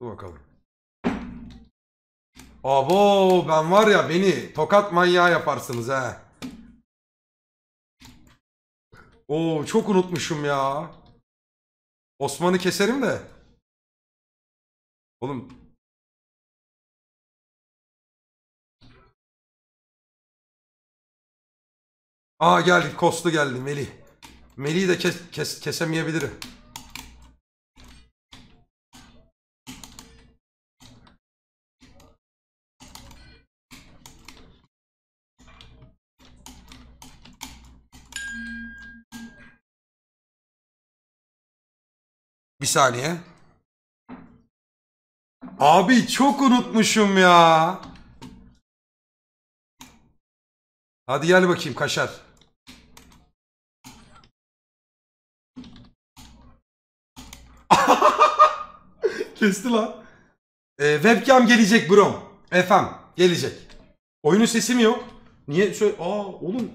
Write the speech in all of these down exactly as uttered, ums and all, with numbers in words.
Dur bakalım. Abo ben var ya beni tokat manyağı yaparsınız ha. Oo çok unutmuşum ya. Osman'ı keserim de. Oğlum. Aa geldi Koslu geldi Melih. Melih'i de kes, kes, kesemeyebilirim. Bir saniye. Abi çok unutmuşum ya. Hadi gel bakayım kaşar. Kesti lan. Ee, webcam gelecek bro. Efendim gelecek. Oyunun sesi mi yok? Niye? Söyle Aa oğlum.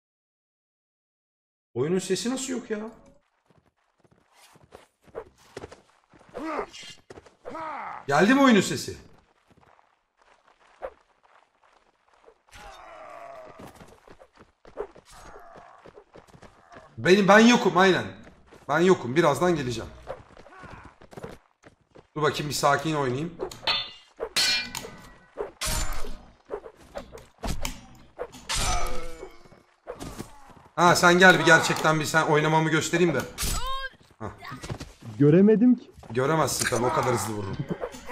Oyunun sesi nasıl yok ya? Geldi mi oyunun sesi? Benim ben yokum aynen. Ben yokum. Birazdan geleceğim. Dur bakayım bir sakin oynayayım. Ha sen gel bir gerçekten bir sen oynamamı göstereyim de. Hah. Göremedim ki. Göremezsin tabii o kadar hızlı vururum.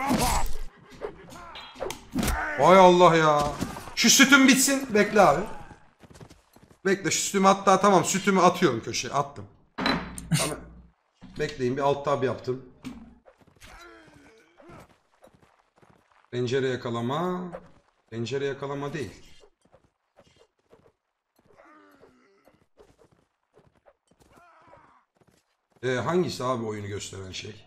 Hay Allah ya. Şu sütüm bitsin. Bekle abi. Bekle şu sütümü hatta tamam sütümü atıyorum köşeye. Attım. Tamam. Bekleyin bir alt tab yaptım. Pencere yakalama. Pencere yakalama değil. Ee, hangisi abi oyunu gösteren şey?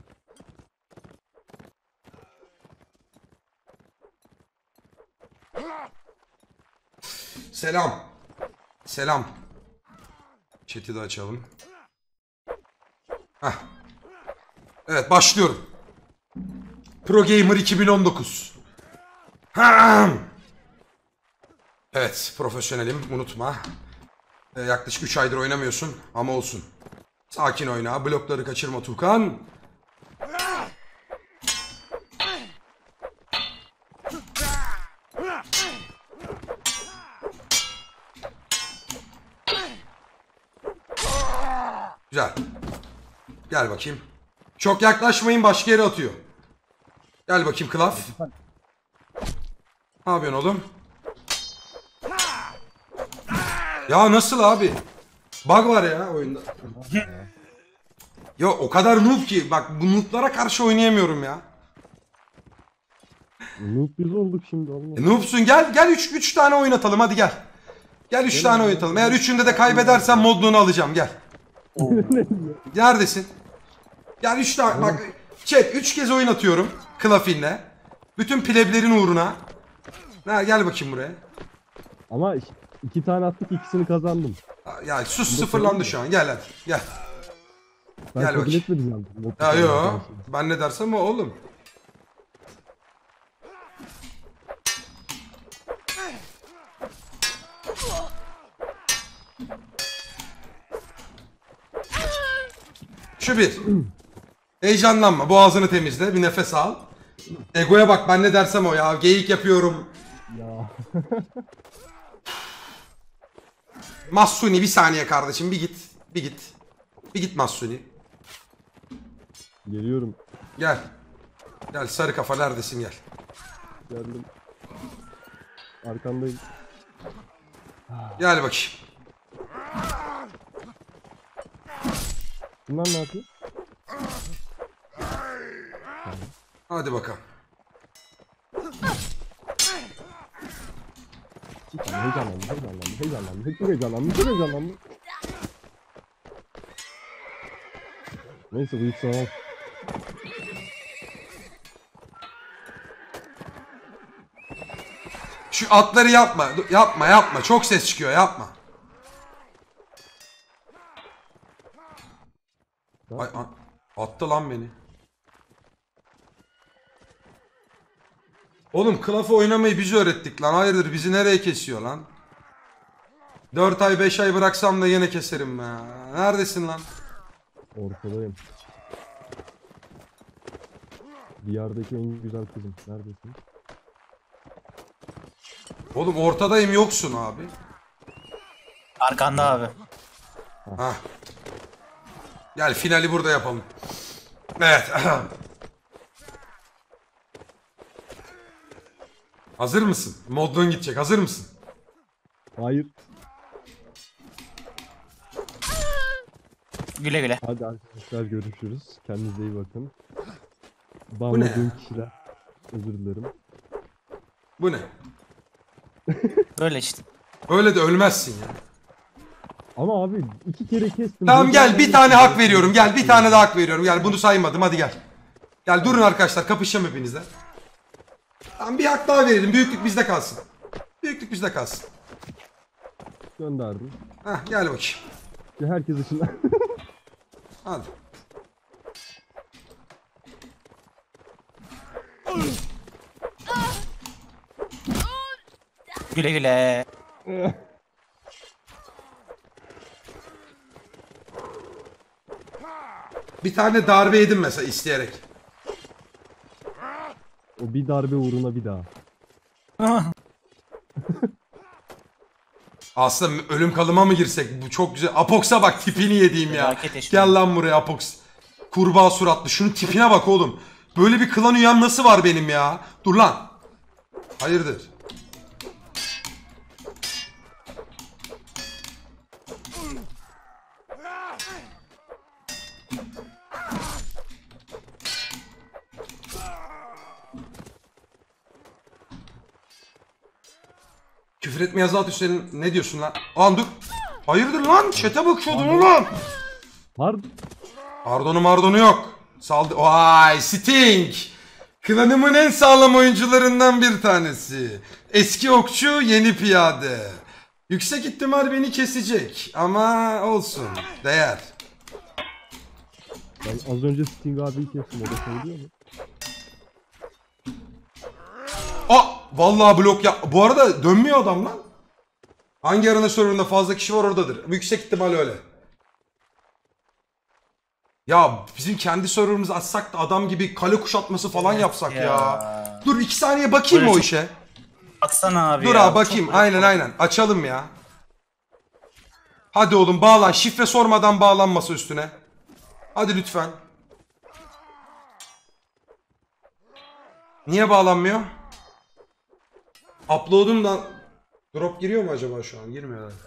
Selam. Selam. Chat'i de açalım. Heh. Evet başlıyorum. Pro Gamer iki bin on dokuz. Evet profesyonelim unutma. Ee, yaklaşık üç aydır oynamıyorsun ama olsun. Sakin oyna. Blokları kaçırma Tukan. Güzel. Gel bakayım. Çok yaklaşmayın başka yere atıyor. Gel bakayım Klaf. Ne yapıyorsun oğlum? Ya nasıl abi? Bug var ya oyunda. Ya o kadar noob ki. Bak bu noob'lara karşı oynayamıyorum ya. Noob biz olduk şimdi Allah. E, noob'sun gel. Gel üç üç tane oynatalım hadi gel. Gel üç tane oynatalım. Eğer üçünde de kaybedersen modluğunu alacağım gel. Neredesin? Gel üç tane bak. Chat üç kez oynatıyorum. Klafin'le. Bütün pleblerin uğruna. Ha, gel bakayım buraya. Ama iki tane attık ikisini kazandım. Ya sus sıfırlandı şu an. Gel hadi. Gel. Ben Gel kabul bakayım. etmedim yani. Ya yo. Ben ne dersem o oğlum. Şu bir. Heyecanlanma. Boğazını temizle. Bir nefes al. Egoya bak ben ne dersem o ya. Geyik yapıyorum. Ya. Mahsuni bir saniye kardeşim. Bir git. Bir git. Bir git Mahsuni. Geliyorum. Gel. Gel sarı kafa neredesin gel. Geldim. Arkandayım. Gel bakayım. Bunlar ne yapıyor? Hadi bakalım. Heyecanlandım, heyecanlandım, heyecanlandım, çok heyecanlandım, çok heyecanlandım. Neyse bu hiç tamam. Şu atları yapma. Yapma yapma. Çok ses çıkıyor yapma. Ay, attı lan beni. Oğlum kılıfı oynamayı biz öğrettik lan. Hayırdır bizi nereye kesiyor lan? dört ay beş ay bıraksam da yine keserim ya. Neredesin lan? Ortadayım. Diyardaki en güzel kızım. Neredesin? Oğlum ortadayım yoksun abi. Arkanda abi. Hah. Gel finali burada yapalım. Evet. Hazır mısın? Modluğun gidecek. Hazır mısın? Hayır. Güle güle. Hadi arkadaşlar görüşürüz. Kendinize iyi bakın. ne? Bağladığım kişiler. Özür dilerim. Bu ne? Böyle işte. Öyle de ölmezsin ya. Ama abi iki kere kestim. Tamam gel bir Böyle- tane hak veriyorum. Gel bir tane daha hak veriyorum. Gel bunu saymadım hadi gel. Gel durun arkadaşlar kapışacağım hepinizle. Tamam bir hak daha verelim. Büyüklük bizde kalsın. Büyüklük bizde kalsın. Gönderdim. Hah gel bakayım. Ya herkes için. Hadi. Güle güle. Bir tane darbe yedim mesela isteyerek. O bir darbe uğruna bir daha. Aslında ölüm kalıma mı girsek? Bu çok güzel. Apox'a bak tipini yediğim ya. Felaket eşit. Gel lan buraya Apox. Kurbağa suratlı. Şunun tipine bak oğlum. Böyle bir klan üyem nasıl var benim ya? Dur lan. Hayırdır? Küfür etme yazı Hüseyin. Ne diyorsun lan? Lan dur. Hayırdır lan? Çete bakıyordun ulan. Pardon. Pardonu mardonu yok. Saldı. Vay Sting. Klanımın en sağlam oyuncularından bir tanesi. Eski okçu yeni piyade. Yüksek ihtimal beni kesecek. Ama olsun. Değer. Ben az önce Sting abiyi kestim. O da söylüyor mu? Aa, vallahi blok ya. Bu arada dönmüyor adam lan. Hangi arena serverında fazla kişi var oradadır. Yüksek ihtimal öyle. Ya bizim kendi serverımızı açsak da adam gibi kale kuşatması falan Evet yapsak ya. ya. Dur iki saniye bakayım Böyle o çok- işe. Baksana abi Dur ya. abi bakayım. Çok- Aynen aynen. Açalım ya. Hadi oğlum bağlan. Şifre sormadan bağlanması üstüne. Hadi lütfen. Niye bağlanmıyor? Upload'um da drop giriyor mu acaba şu an? Girmiyor herhalde.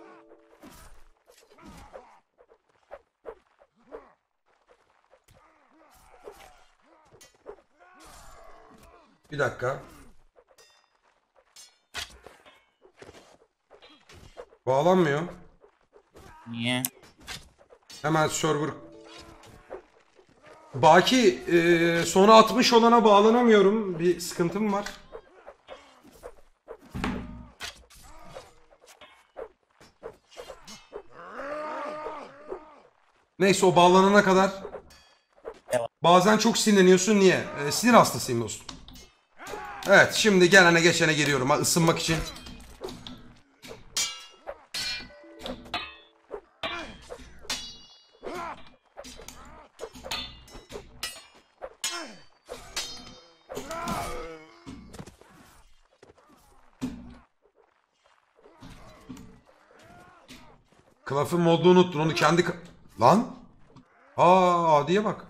Bir dakika. Bağlanmıyor. Niye? Hemen server. Baki e, sonu altmış olana bağlanamıyorum. Bir sıkıntım var. Neyse o bağlanana kadar. Devam. Bazen çok sinirleniyorsun. Niye? E, sinir hastasıyım dostum. Evet şimdi gelene geçene giriyorum ha, ısınmak için. Klafın modunu unuttun onu kendi... ka- Lan? Aa Adi'ye bak.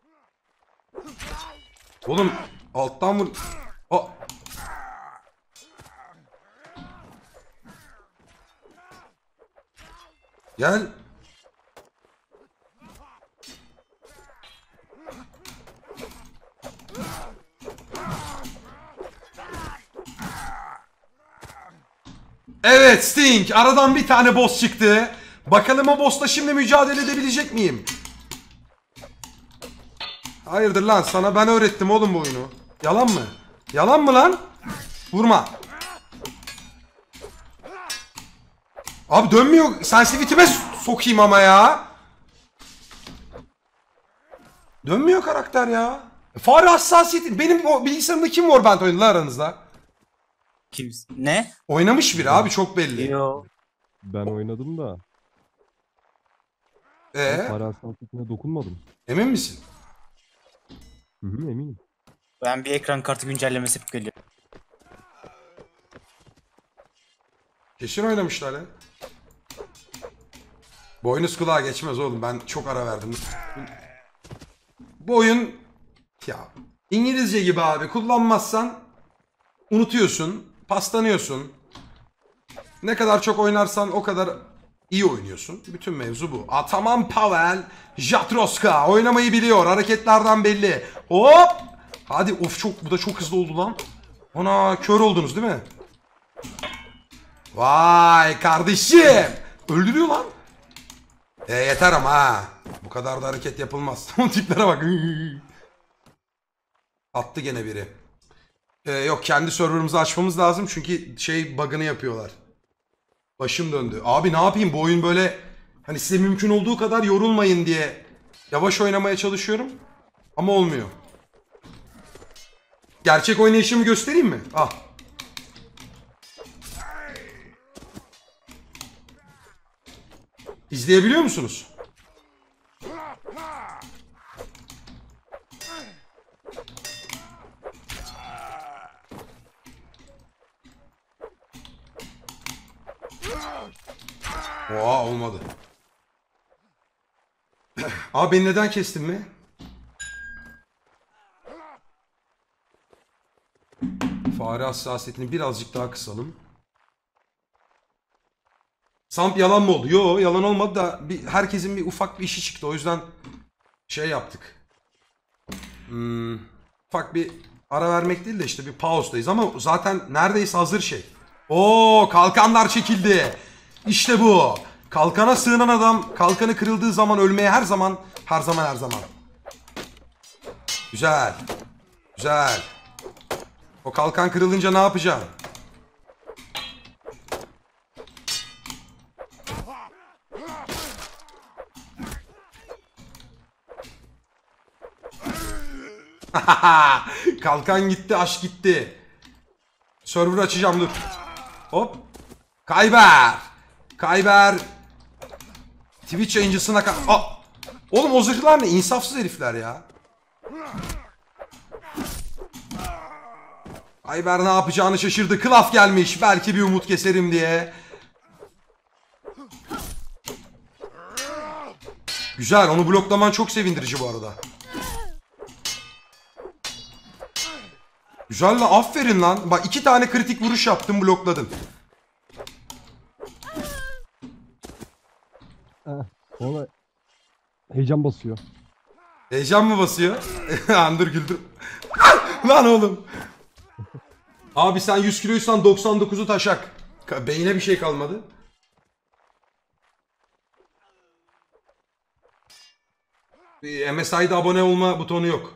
Oğlum alttan vur... Aa. Gel. Evet Sting. Aradan bir tane boss çıktı. Bakalım o boss'la şimdi mücadele edebilecek miyim? Hayırdır lan sana ben öğrettim oğlum bu oyunu. Yalan mı? Yalan mı lan? Vurma. Abi dönmüyor. Sensitivity'me sokayım ama ya. Dönmüyor karakter ya. Fare hassasiyeti. Benim o bilgisayarımda kim Warband oynadı lan aranızda? Kim? Ne? Oynamış biri abi, çok belli. Yo. Ben oynadım da. Ee, Para hassasiyetine dokunmadım. emin misin? Hı hı, eminim. Ben bir ekran kartı güncellemesi yapıp geliyorum. Kesin oynamışlar ya. Boynuz kulağa geçmez oğlum. Ben çok ara verdim. Bu oyun ya İngilizce gibi abi. Kullanmazsan unutuyorsun, paslanıyorsun. Ne kadar çok oynarsan o kadar iyi oynuyorsun. Bütün mevzu bu. Ataman Pavel, Jatroska oynamayı biliyor. Hareketlerden belli. Hop! Hadi of, çok bu da çok hızlı oldu lan. Ana, kör oldunuz değil mi? Vay kardeşim. Öldürüyor lan. E yeter ama ha. Bu kadar da hareket yapılmaz. O tiplere bak. Attı gene biri. Ee, yok, kendi serverımızı açmamız lazım çünkü şey bug'ını yapıyorlar. Başım döndü. Abi ne yapayım, bu oyun böyle hani size mümkün olduğu kadar yorulmayın diye yavaş oynamaya çalışıyorum. Ama olmuyor. Gerçek oynayışımı göstereyim mi? Ah. İzleyebiliyor musunuz? Oha, olmadı. Abi beni neden kestin mi? Fare hassasiyetini birazcık daha kısalım. Samp yalan mı oldu? Yo, yalan olmadı da bir, herkesin bir ufak bir işi çıktı. O yüzden şey yaptık. Hmm, ufak bir ara vermek değil de işte bir pauzdayız ama zaten neredeyse hazır şey. Oo, kalkanlar çekildi. İşte bu. Kalkana sığınan adam kalkanı kırıldığı zaman ölmeye her zaman her zaman her zaman. Güzel. Güzel. O kalkan kırılınca ne yapacağım? Kalkan gitti, aşk gitti. Server açacağım, dur. Hop. Kayber. Kayber. Twitch yayıncısına ka... Aa! Oğlum o zırhlar ne? İnsafsız herifler ya. Kayber ne yapacağını şaşırdı. Klaf gelmiş. Belki bir umut keserim diye. Güzel. Onu bloklaman çok sevindirici bu arada. Güzel lan. Aferin lan. Bak iki tane kritik vuruş yaptım, blokladın. Ona heyecan basıyor. Heyecan mı basıyor? Andır güldür. Lan oğlum. Abi sen yüz kiloysan doksan dokuzu taşak. Beyine bir şey kalmadı. M S I'de abone olma butonu yok.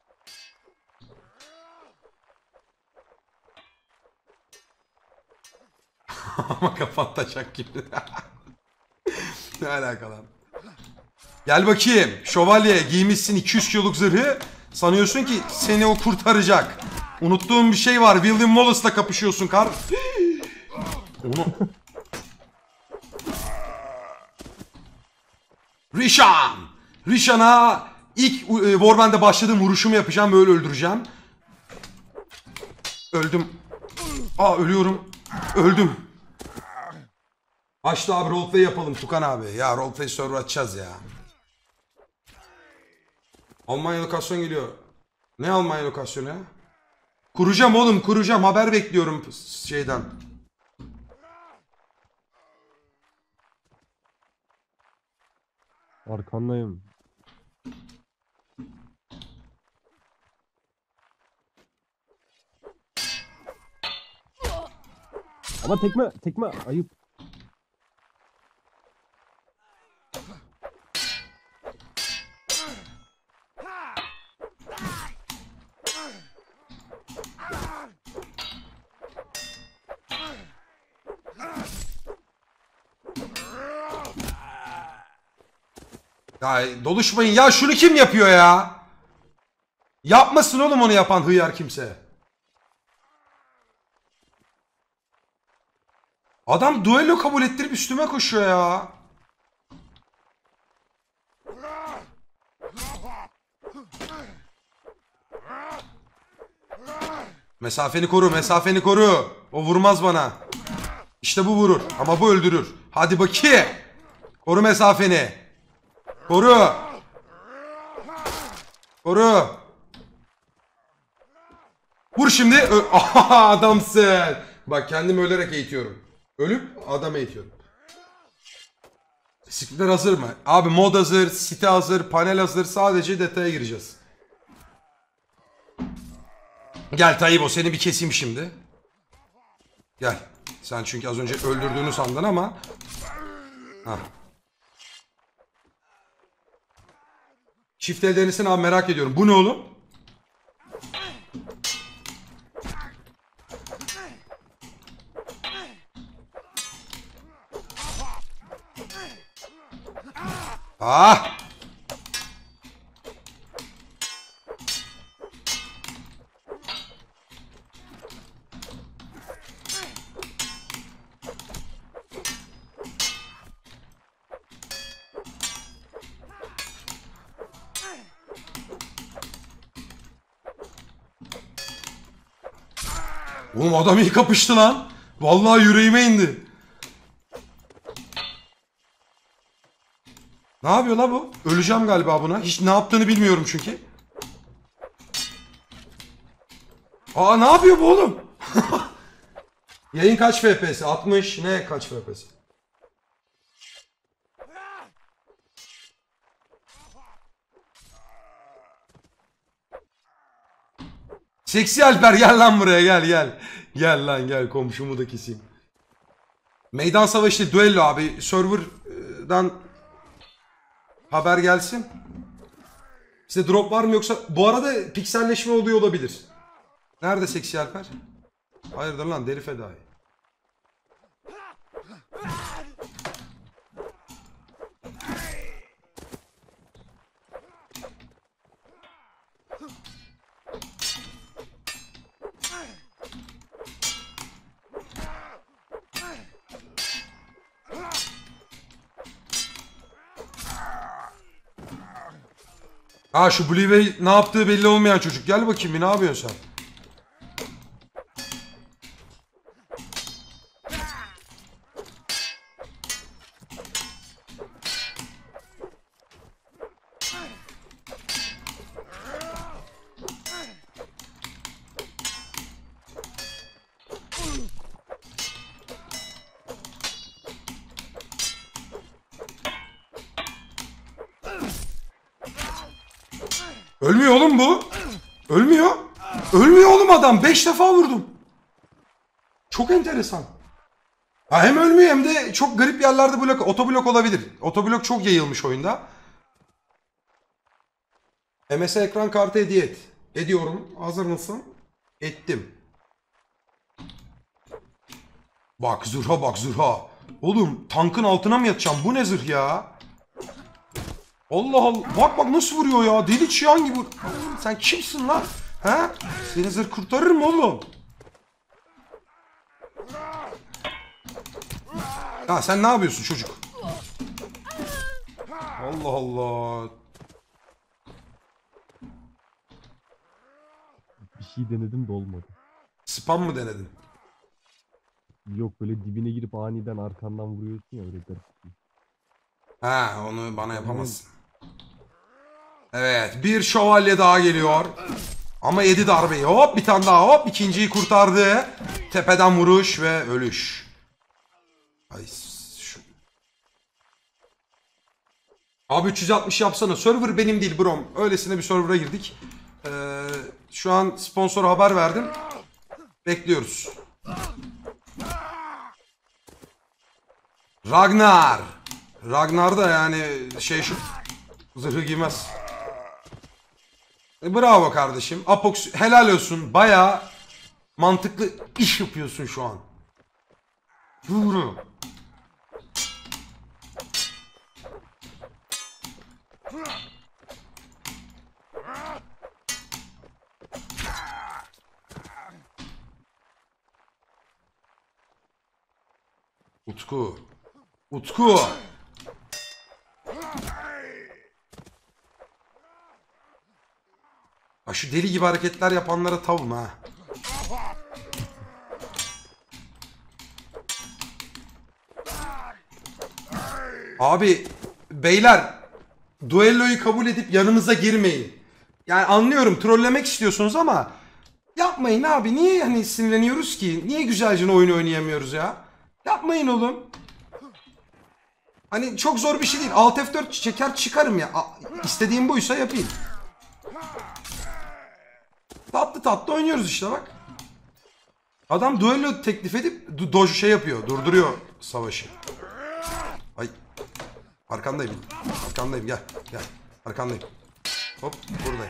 Ama kafan taşak gibi. Ne alaka lan? Gel bakayım. Şövalye giymişsin iki yüz kiloluk zırhı. Sanıyorsun ki seni o kurtaracak. Unuttuğum bir şey var. William Wallace'la kapışıyorsun kar. Onu... Rişan! Rişan'a ilk e, Warband'de başladığım vuruşumu yapacağım. Böyle öldüreceğim. Öldüm. Aa, ölüyorum. Öldüm. Açtı abi, roleplay yapalım Tukan abi. Ya roleplay server açacağız ya. Almanya lokasyon geliyor. Ne Almanya lokasyonu ya? Kuracağım oğlum, kuracağım. Haber bekliyorum şeyden. Arkandayım. Ama tekme, tekme ayıp. Ya doluşmayın ya, şunu kim yapıyor ya? Yapmasın oğlum onu yapan hıyar kimse. Adam duello kabul ettirip üstüme koşuyor ya. Mesafeni koru, mesafeni koru. O vurmaz bana. İşte bu vurur ama bu öldürür. Hadi bakayım. Koru mesafeni. Koru. Koru. Vur şimdi. Ö Adamsın. Bak kendimi ölerek eğitiyorum. Ölüp adam eğitiyorum. Bisikletler hazır mı? Abi mod hazır, site hazır, panel hazır. Sadece detaya gireceğiz. Gel Tayyip, seni bir keseyim şimdi. Gel. Sen çünkü az önce öldürdüğünü sandın ama. Hah. Çift el denesini abi merak ediyorum. Bu ne oğlum? Ah! Oğlum adam iyi kapıştı lan. Vallahi yüreğime indi. Ne yapıyor la bu? Öleceğim galiba buna. Hiç ne yaptığını bilmiyorum çünkü. Aa ne yapıyor bu oğlum? Yayın kaç F P S? altmış ne kaç F P S? Seksi Alper gel lan buraya gel gel. Gel lan gel komşumu da keseyim. Meydan savaşı duello abi. Server'dan haber gelsin. Size drop var mı yoksa? Bu arada pikselleşme oluyor olabilir. Nerede Seksi Alper? Hayırdır lan deri fedai. Ha şu Blue Bey ne yaptığı belli olmayan çocuk. Gel bakayım bir ne yapıyorsun sen? Ölmüyor oğlum bu. Ölmüyor. Ölmüyor oğlum adam. Beş defa vurdum. Çok enteresan. Ha, hem ölmüyor hem de çok garip yerlerde blok, otoblok olabilir. Otoblok çok yayılmış oyunda. M S ekran kartı hediye et. Ediyorum. Hazır mısın? Ettim. Bak zırha bak zırha. Oğlum tankın altına mı yatacağım? Bu ne zırh ya? Allah Allah. Bak bak nasıl vuruyor ya. Deli çıyan gibi. Sen kimsin lan? He? Seni zırh kurtarır mı oğlum? Ha sen ne yapıyorsun çocuk? Allah Allah. Bir şey denedim de olmadı. Spam mı denedin? Yok böyle dibine girip aniden arkandan vuruyorsun ya öyle garip. Ha onu bana yapamazsın. Evet bir şövalye daha geliyor. Ama yedi darbeyi. Hop bir tane daha hop. İkinciyi kurtardı. Tepeden vuruş ve ölüş. Ay şu. Abi üç yüz altmış yapsana. Server benim değil brom. Öylesine bir server'a girdik. Ee, şu an sponsora haber verdim. Bekliyoruz. Ragnar. Ragnar da yani şey şu zırhı giymez. E, bravo kardeşim. Apox helal olsun. Bayağı mantıklı iş yapıyorsun şu an. Doğru. Utku. Utku. Ha şu deli gibi hareketler yapanlara tavım ha. Abi beyler duelloyu kabul edip yanımıza girmeyin. Yani anlıyorum trollemek istiyorsunuz ama yapmayın abi. Niye hani sinirleniyoruz ki? Niye güzelce oyun oynayamıyoruz ya? Yapmayın oğlum. Hani çok zor bir şey değil. Alt F dört çeker çıkarım ya. İstediğim buysa yapayım. Tatlı tatlı oynuyoruz işte bak. Adam duello teklif edip dojo şey yapıyor. Durduruyor savaşı. Ay. Arkandayım. Arkandayım gel. Gel. Arkandayım. Hop buradayım.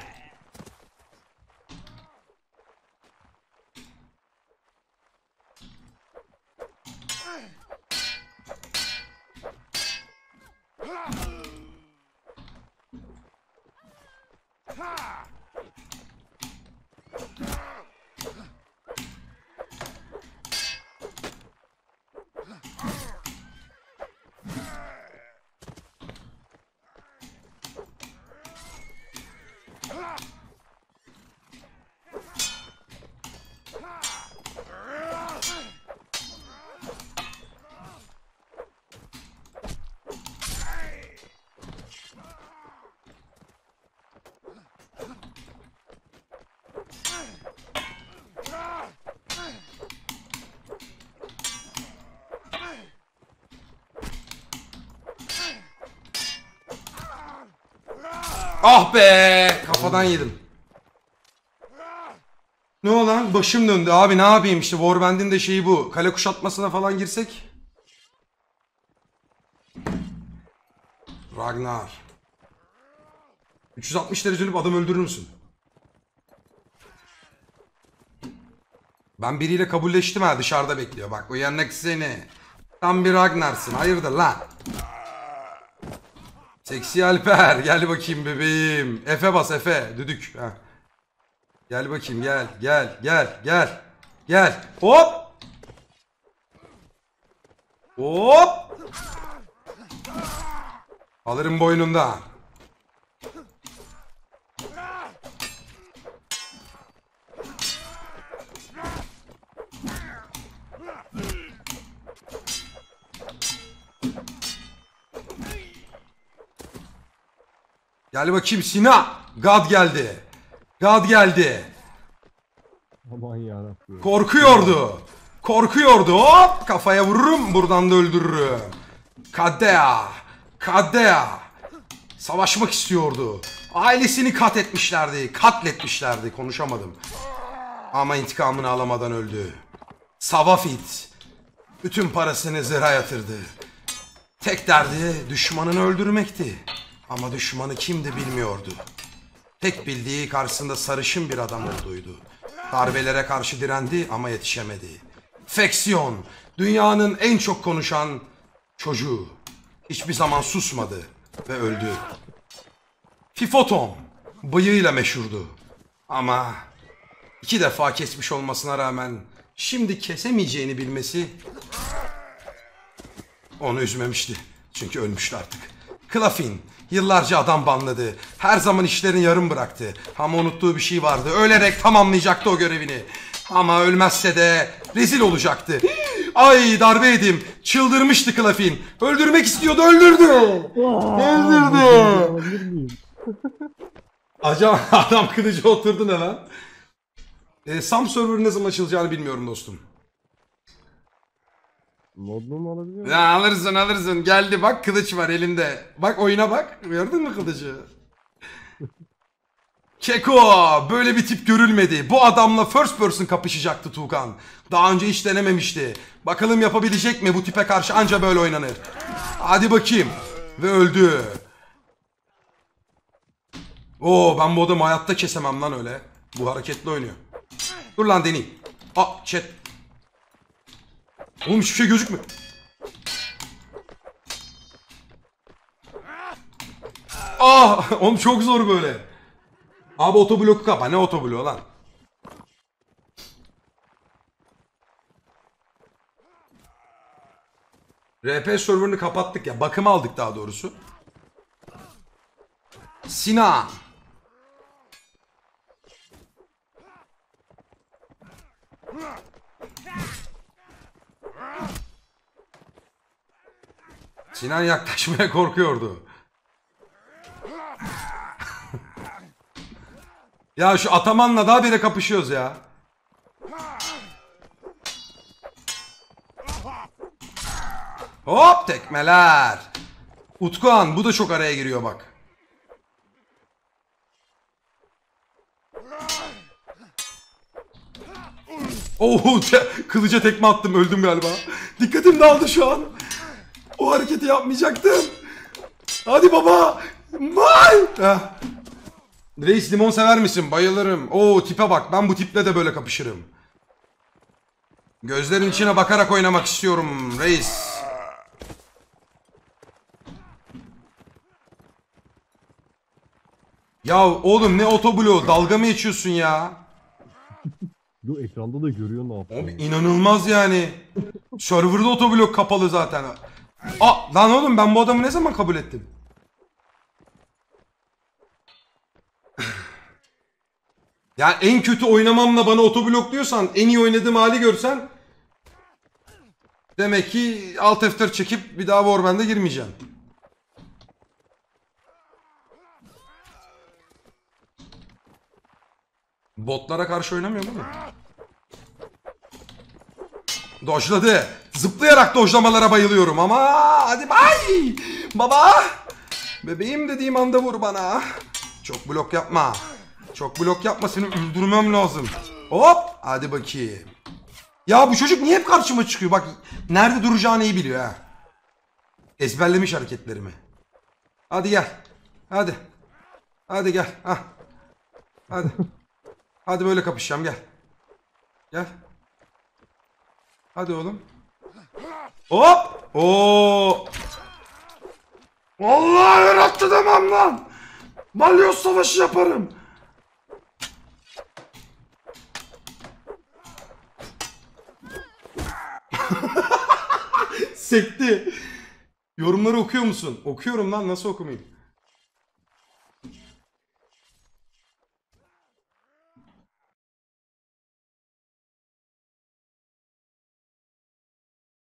Ah be! Kafadan yedim. Ne olan? Başım döndü. Abi ne yapayım işte Warband'in de şeyi bu. Kale kuşatmasına falan girsek. Ragnar. üç yüz altmış derece dönüp adam öldürür müsün? Ben biriyle kabulleştim ha, dışarıda bekliyor. Bak uyanık seni. Tam bir Ragnar'sın. Hayırdır lan? Seksi Alper gel bakayım bebeğim. Efe bas Efe. Düdük. Heh. Gel bakayım gel gel gel gel. Gel. Hop. Hop. Alırım boynunda. Gel bakayım Sina. God geldi. God geldi. Aman yarabbim. Korkuyordu. Korkuyordu. Hop kafaya vururum. Buradan da öldürürüm. Kadea. Kadea. Savaşmak istiyordu. Ailesini katletmişlerdi. Katletmişlerdi. Konuşamadım. Ama intikamını alamadan öldü. Savafit. Bütün parasını zırha yatırdı. Tek derdi düşmanını öldürmekti. Ama düşmanı kimdi bilmiyordu. Tek bildiği karşısında sarışın bir adam olduğuydu. Darbelere karşı direndi ama yetişemedi. Feksiyon, dünyanın en çok konuşan çocuğu. Hiçbir zaman susmadı ve öldü. Fifotom, bıyığıyla meşhurdu. Ama iki defa kesmiş olmasına rağmen şimdi kesemeyeceğini bilmesi onu üzmemişti. Çünkü ölmüştü artık. Klafin yıllarca adam banladı. Her zaman işlerini yarım bıraktı. Ama unuttuğu bir şey vardı. Ölerek tamamlayacaktı o görevini. Ama ölmezse de rezil olacaktı. Ay darbe yedim. Çıldırmıştı Klafin. Öldürmek istiyordu, öldürdü. Öldürdü. Acaba adam kılıcı oturdu ne lan? E, Sam server'ı ne zaman açılacağını bilmiyorum dostum. Modlu mu alabiliyor musun? Ya alırsın alırsın. Geldi bak kılıç var elinde. Bak oyuna bak. Gördün mü kılıcı? Keko böyle bir tip görülmedi. Bu adamla first person kapışacaktı Tuğkan. Daha önce hiç denememişti. Bakalım yapabilecek mi? Bu tipe karşı anca böyle oynanır. Hadi bakayım. Ve öldü. Oo ben bu adamı hayatta kesemem lan öyle. Bu hareketli oynuyor. Dur lan deneyeyim. Aa chat. Oğlum hiçbir şey gözükmüyor. Ah oğlum çok zor böyle. Abi otobloku kapa. Ne otobloğu lan? R P serverını kapattık ya. Bakım aldık daha doğrusu. Sinan. Sinan yaklaşmaya korkuyordu. Ya şu Ataman'la daha bire kapışıyoruz ya. Hop tekmeler. Utkuhan bu da çok araya giriyor bak. Oo te- kılıca tekme attım, öldüm galiba. Dikkatim dağıldı şu an. O hareketi yapmayacaktım. Hadi baba. Vay. Heh. Reis limon sever misin? Bayılırım. Oo tipe bak, ben bu tiple de böyle kapışırım. Gözlerin içine bakarak oynamak istiyorum reis. Ya oğlum ne otobloğu, dalga mı geçiyorsun ya? Yo ekranda da görüyor ne Abi yaptığını. inanılmaz yani. Server'da otoblok kapalı zaten. Aa lan oğlum, ben bu adamı ne zaman kabul ettim? Yani en kötü oynamamla bana otoblok diyorsan, en iyi oynadığım hali görsen, demek ki alt F dört çekip bir daha Warband'e girmeyeceğim. Botlara karşı oynamıyorum değil mi? Dojladı. Zıplayarak dojlamalara bayılıyorum ama hadi bay. Baba. Bebeğim dediğim anda vur bana. Çok blok yapma. Çok blok yapma, seni öldürmem lazım. Hop. Hadi bakayım. Ya bu çocuk niye hep karşıma çıkıyor? Bak nerede duracağını iyi biliyor ha. Ezberlemiş hareketlerimi. Hadi gel. Hadi. Hadi gel. Hah. Hadi. Hadi böyle kapışacağım, gel. Gel. Hadi oğlum. Hop. Oo. Vallahi yarattı demem lan. Balyoz savaşı yaparım. Sekti. Yorumları okuyor musun? Okuyorum lan, nasıl okumayayım?